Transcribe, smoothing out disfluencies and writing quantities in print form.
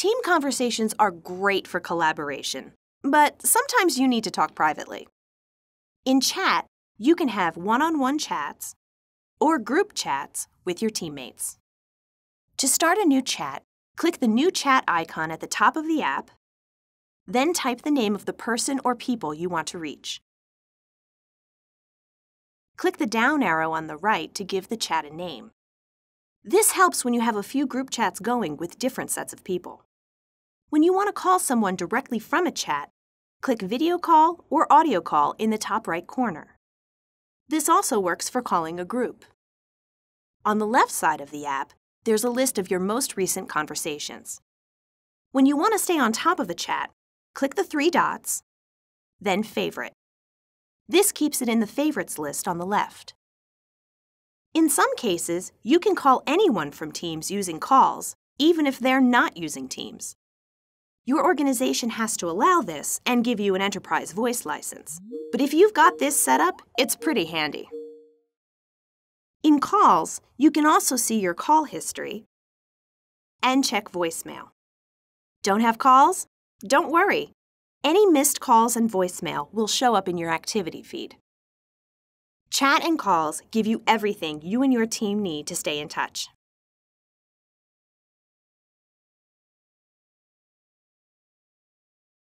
Team conversations are great for collaboration, but sometimes you need to talk privately. In chat, you can have one-on-one chats or group chats with your teammates. To start a new chat, click the New Chat icon at the top of the app, then type the name of the person or people you want to reach. Click the down arrow on the right to give the chat a name. This helps when you have a few group chats going with different sets of people. When you want to call someone directly from a chat, click Video Call or Audio Call in the top right corner. This also works for calling a group. On the left side of the app, there's a list of your most recent conversations. When you want to stay on top of the chat, click the three dots, then Favorite. This keeps it in the Favorites list on the left. In some cases, you can call anyone from Teams using calls, even if they're not using Teams. Your organization has to allow this and give you an enterprise voice license. But if you've got this set up, it's pretty handy. In calls, you can also see your call history and check voicemail. Don't have calls? Don't worry. Any missed calls and voicemail will show up in your activity feed. Chat and calls give you everything you and your team need to stay in touch.